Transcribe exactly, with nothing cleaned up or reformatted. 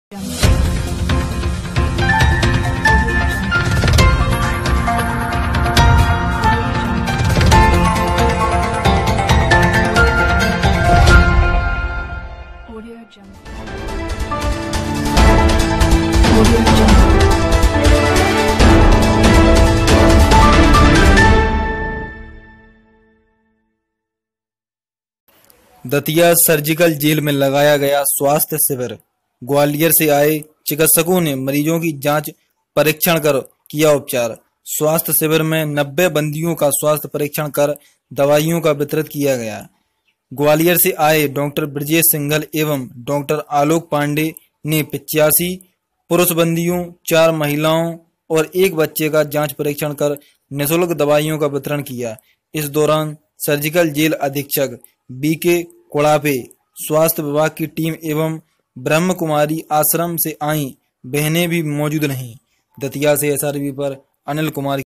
Audio Jungle. Audio Jungle. Datia surgical jail में लगाया गया स्वास्थ्य शिविर। ग्वालियर से आए चिकित्सकों ने मरीजों की जांच परीक्षण कर किया उपचार। स्वास्थ्य शिविर में नब्बे बंदियों का स्वास्थ्य परीक्षण कर दवाइयों का वितरित किया गया। ग्वालियर से आए डॉक्टर ब्रजेश सिंघल एवं डॉक्टर आलोक पांडे ने पिचासी पुरुष बंदियों, चार महिलाओं और एक बच्चे का जांच परीक्षण कर निःशुल्क दवाइयों का वितरण किया। इस दौरान सर्जिकल जेल अधीक्षक बी के कुड़ापे, स्वास्थ्य विभाग की टीम एवं ब्रह्म कुमारी आश्रम से आई बहनें भी मौजूद रहीं। दतिया से एस आर बी पर अनिल कुमार।